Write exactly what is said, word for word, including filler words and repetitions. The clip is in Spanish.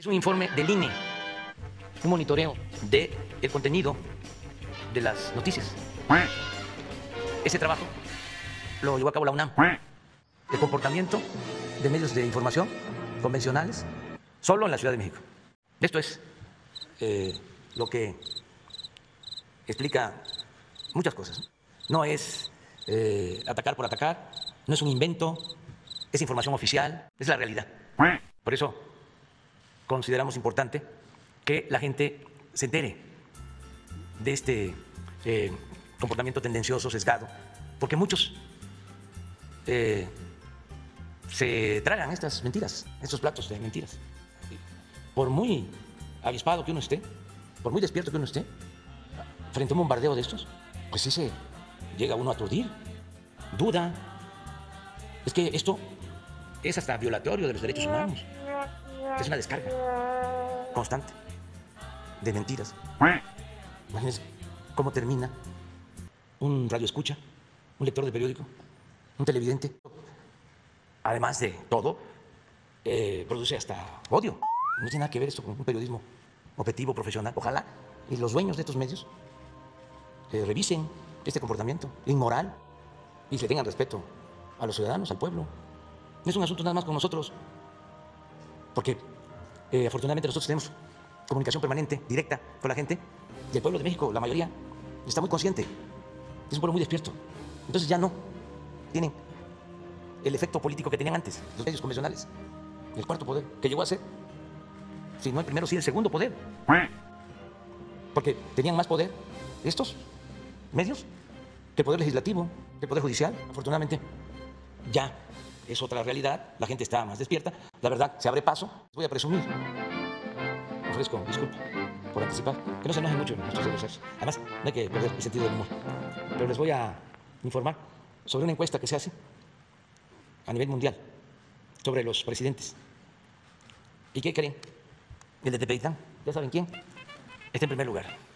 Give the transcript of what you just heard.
Es un informe del I N E, un monitoreo del contenido de las noticias. Ese trabajo lo llevó a cabo la UNAM. El comportamiento de medios de información convencionales solo en la Ciudad de México. Esto es eh, lo que explica muchas cosas. No es eh, atacar por atacar, no es un invento, es información oficial, es la realidad. Por eso consideramos importante que la gente se entere de este eh, comportamiento tendencioso, sesgado, porque muchos eh, se tragan estas mentiras, estos platos de mentiras. Por muy avispado que uno esté, por muy despierto que uno esté, frente a un bombardeo de estos, pues sí se llega uno a aturdir, duda. Es que esto es hasta violatorio de los derechos humanos. Es una descarga constante de mentiras. Imagínense cómo termina un radioescucha, un lector de periódico, un televidente. Además de todo, eh, produce hasta odio. No tiene nada que ver esto con un periodismo objetivo, profesional. Ojalá y los dueños de estos medios eh, revisen este comportamiento inmoral y se tengan respeto a los ciudadanos, al pueblo. No es un asunto nada más con nosotros, porque eh, afortunadamente nosotros tenemos comunicación permanente, directa con la gente, y el pueblo de México, la mayoría, está muy consciente, es un pueblo muy despierto. Entonces ya no tienen el efecto político que tenían antes, los medios convencionales. El cuarto poder, que llegó a ser, si no el primero, sí el segundo poder. Porque tenían más poder estos medios que el poder legislativo, que el poder judicial. Afortunadamente ya es otra realidad, la gente está más despierta, la verdad se abre paso. Voy a presumir, ofrezco disculpa por anticipar, que no se enojen mucho nuestros adversarios. Además, no hay que perder el sentido del humor. Pero les voy a informar sobre una encuesta que se hace a nivel mundial sobre los presidentes. ¿Y qué creen? El de Tepeitán, ¿ya saben quién? Está en primer lugar.